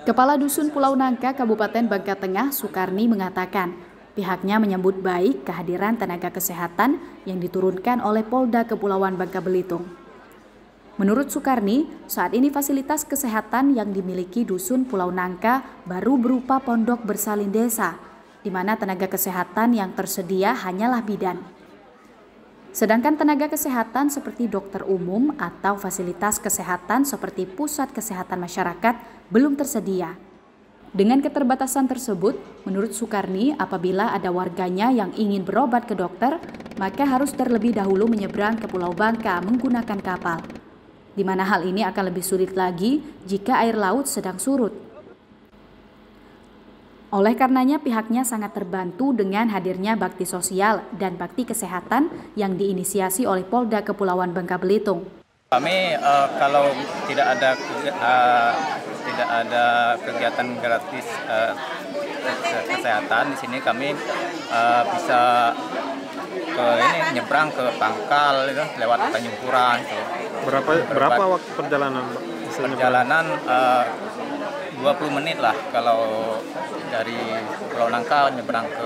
Kepala Dusun Pulau Nangka, Kabupaten Bangka Tengah, Sukarni mengatakan, pihaknya menyambut baik kehadiran tenaga kesehatan yang diturunkan oleh Polda Kepulauan Bangka Belitung. Menurut Sukarni, saat ini fasilitas kesehatan yang dimiliki Dusun Pulau Nangka baru berupa pondok bersalin desa, di mana tenaga kesehatan yang tersedia hanyalah bidan. Sedangkan tenaga kesehatan seperti dokter umum atau fasilitas kesehatan seperti pusat kesehatan masyarakat belum tersedia. Dengan keterbatasan tersebut, menurut Sukarni, apabila ada warganya yang ingin berobat ke dokter, maka harus terlebih dahulu menyeberang ke Pulau Bangka menggunakan kapal, di mana hal ini akan lebih sulit lagi jika air laut sedang surut. Oleh karenanya pihaknya sangat terbantu dengan hadirnya bakti sosial dan bakti kesehatan yang diinisiasi oleh Polda Kepulauan Bangka Belitung. Kami kalau tidak ada kegiatan gratis kesehatan di sini, kami bisa nyebrang ke Pangkal lewat Tanjung Pura. Berapa waktu perjalanan? Perjalanan 20 menit lah kalau dari Pulau Nangka nyebrang ke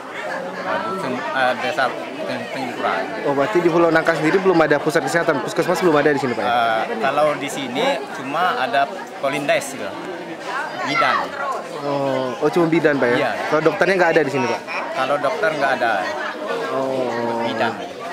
desa Tanjung Pura. Oh, berarti di Pulau Nangka sendiri belum ada pusat kesehatan, puskesmas belum ada di sini, Pak? Kalau di sini cuma ada Polindes gitu, bidan. Oh, cuma bidan, Pak ya? Iya. Kalau dokternya nggak ada di sini, Pak? Kalau dokter nggak ada, bidan.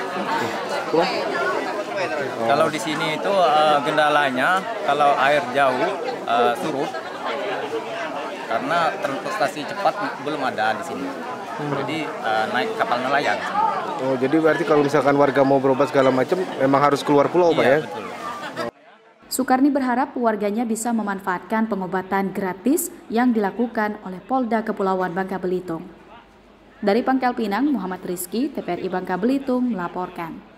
Kalau di sini itu kendalanya kalau air jauh surut, karena transportasi cepat belum ada di sini. Jadi naik kapal nelayan. Oh, jadi berarti kalau misalkan warga mau berobat segala macam, memang harus keluar pulau, Pak ya? Betul. Sukarni berharap warganya bisa memanfaatkan pengobatan gratis yang dilakukan oleh Polda Kepulauan Bangka Belitung. Dari Pangkal Pinang, Muhammad Rizky, TVRI Bangka Belitung melaporkan.